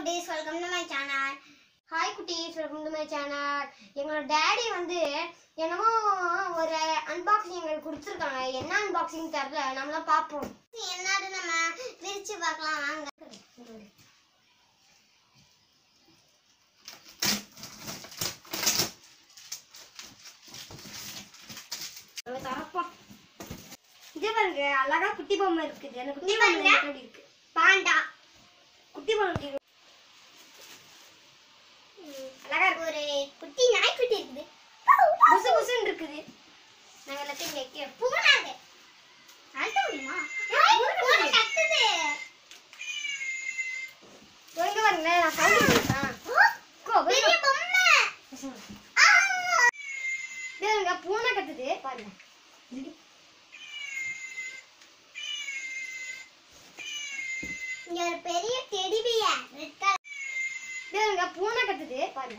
குட்டீஸ், welcome to my channel. Hi குட்டீஸ், welcome to my channel. எங்களோட டாடி வந்து என்னமோ ஒரு அன்பாக்சிங் எங்களுக்கு கொடுத்துருக்காங்க. என்ன அன்பாக்சிங் தெரியல, நம்மளாம் பார்ப்போம். என்னது நம்ம பிரிச்சு பார்க்கலாம் வாங்க. தரப்போம். இது பாருங்க, அழகா குட்டி பொம்மை இருக்குது. அந்த குட்டி பொம்மை இருக்கு பாண்டா குட்டி பொம்மை அழகா இருக்கு. ஒரு குட்டி நாய்க்குட்டி இருக்குது, புசு புசுன்னு இருக்குது. நாங்க எல்லாத்தையும் வைக்க பூனாங்க அழுத்த முடியுமா? பூனை கத்துது. எங்க பாருங்க, நான் சவுண்ட் கேட்கிறேன். பெரிய பொம்மை இதுங்க, பூனை கத்துது பாருங்க. இங்க ஒரு பெரிய டெடி பியர் ரெட் கலர். இதுங்க பூனை கத்துது பாருங்க.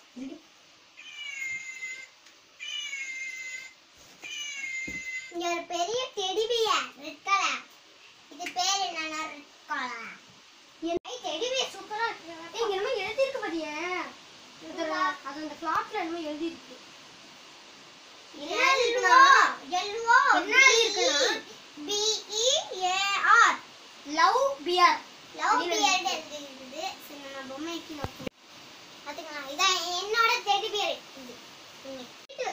இங்க ஒரு பெரிய டெடி பியர் ரெட் கலர். இது பேர் என்னன்னா ரெட் கலர். ஏய் டெடி பியர் சூப்பரா இருக்கு. ஏய் இங்க என்னமோ எழுதி இருக்கு பாத்தியா? அது அந்த கிளாத்ல என்னமோ எழுதி இருக்கு. எல்லோ எல்லோ என்ன இருக்குன்னா B E A R love bear. Love bear இருக்குது. சரி நம்ம பொம்மைக்கு நோக்கு பாத்தீங்களா? இதான் என்னோட டெடி பியர். இது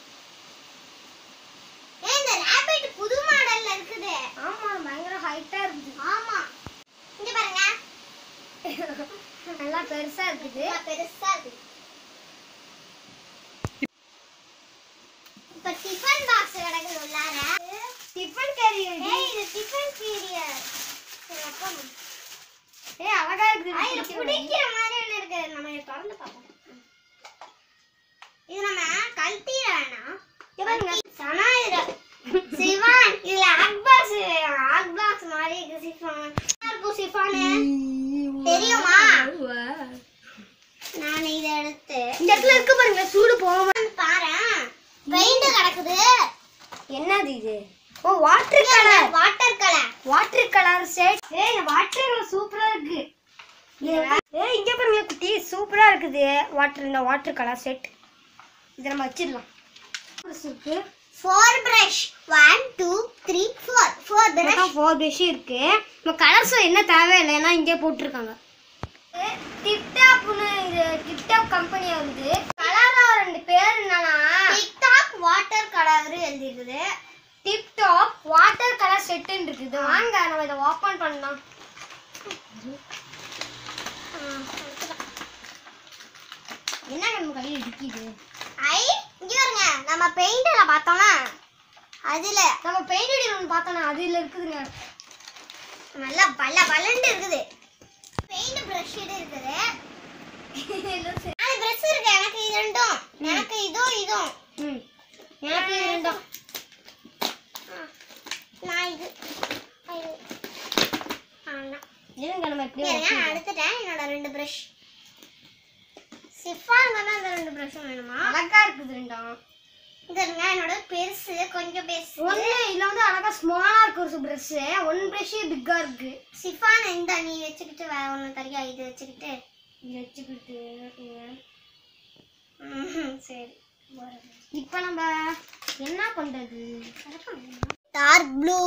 இந்த ராபிட் புது மாடல்ல இருக்குது. ஆமா, பயங்கர ஹைட்டா இருக்குது. ஆமா, இங்க பாருங்க, நல்லா பெருசா இருக்குது. பெருசா இருக்குது. இப்ப டிஃபன் பாக்ஸ் கிடக்குது உள்ளார. Tiffin carrier. ஏய் இது டிஃபன் கேரியர். ஏய் அழகா இருக்குது. இது பிடிக்கிற மாதிரி என்ன இருக்கு? நம்ம இத திறந்து பாப்போம். இது நம்ம கல்ட்டிர வேணாம். இங்க பாருங்க, சனாயிர சிவான். இதுல ஆக் பாக்ஸ் மாதிரி இருக்கு. சிஃபான் இருக்கு. சிஃபான் தெரியுமா? நான் இத எடுத்து இந்த இடத்துல இருக்கு பாருங்க, சூடு போகாம பாரு. பெயிண்ட் கிடக்குது. என்னது இது? Oh water colour. Water colour set. ஏய் வாட்டர் கலர் சூப்பரா இருக்கு. ஏய் இங்க பாருங்க குட்டி, சூப்பரா இருக்குது. இந்த வாட்டர் கலர் செட் இத நம்ம வச்சிரலாம். இருக்கு 4 பிரஷ். 1 2 3 4 பிரஷ். 4 பிரஷ் இருக்கு. நம்ம கலர்ஸ் என்ன தேவையில்லை, ஏன்னா இங்கே போட்டுருக்காங்க. டிப்டாப்னு, இது டிப்டாப் கம்பெனி வருது. கலரா ரெண்டு பேர் என்னன்னா டிப்டாப் வாட்டர் கலர் எழுதி இருக்குது. டிப்டாப் வாட்டர் கலர் செட்டுன்னு இருக்குது. வாங்க நம்ம இதை ஓபன் பண்ணலாம். என்ன நம்ம கையில் இடிக்குது? ஐ இங்க பாருங்க, நம்ம பெயிண்ட்ல பார்த்தோம்னா அதுல நம்ம பெயிண்ட் அடிக்கணும்னு பார்த்தோம்னா அதுல இருக்குதுங்க. நல்லா பலண்டு இருக்குது. பெயிண்ட் பிரஷ் இருக்குது. அது பிரஷ் இருக்கு. எனக்கு இது ரெண்டும், எனக்கு இதுவும் எனக்கு இது ரெண்டும். நான் இது இருங்க, நம்ம எப்படி எடுத்துட்டேன். என்னோட 2 பிரஷ் சிஃபான் வந்து அந்த 2 பிரஷும் வேணுமா? அழகா இருக்குது ரெண்டும். இந்த என்னோட பெருசு, கொஞ்சம் பெருசு. ஒண்ணு இல்ல வந்து அழகா ஸ்மாலா இருக்கு ஒரு பிரஷ். ஒன் பிரஷ் பிக்கா இருக்கு. சிஃபான் இந்த நீ வச்சுக்கிட்டு வேற ஒண்ணு தரியா? இது வச்சுக்கிட்டு சரி. இப்போ நம்ம என்ன பண்றது? Dark blue,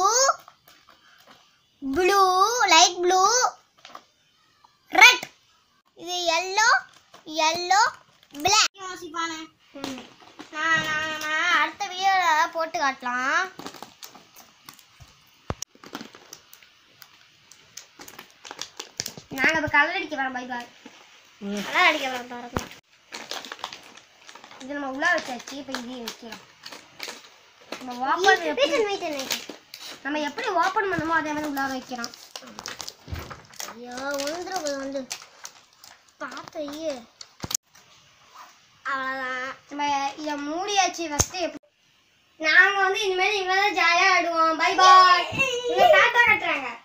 light blue, red. இது yellow black. யோசிப்பானே நான் அடுத்த வீடியோல போட்டு காட்டலாம். நாங்க இப்ப கலர் அடிக்க வரோம். Bye bye. கலர் அடிக்க வரோம் பாருங்க. இது நம்ம உள்ள வச்சாச்சு. இப்ப இதையும் வைக்கலாம். நம்ம எப்படி ஓபன் பண்ணணுமோ அதே மாதிரி உள்ள வைக்கிறோம். ஐயோ வந்து பார்த்தையே. அவ்வளோதான், நம்ம இதை மூடியாச்சு. ஃபஸ்ட்டு நாங்கள் வந்து இனிமேல் இங்கே தான் ஜாலியாக ஆடுவோம். Bye bye. டாட்டா கட்டுறாங்க.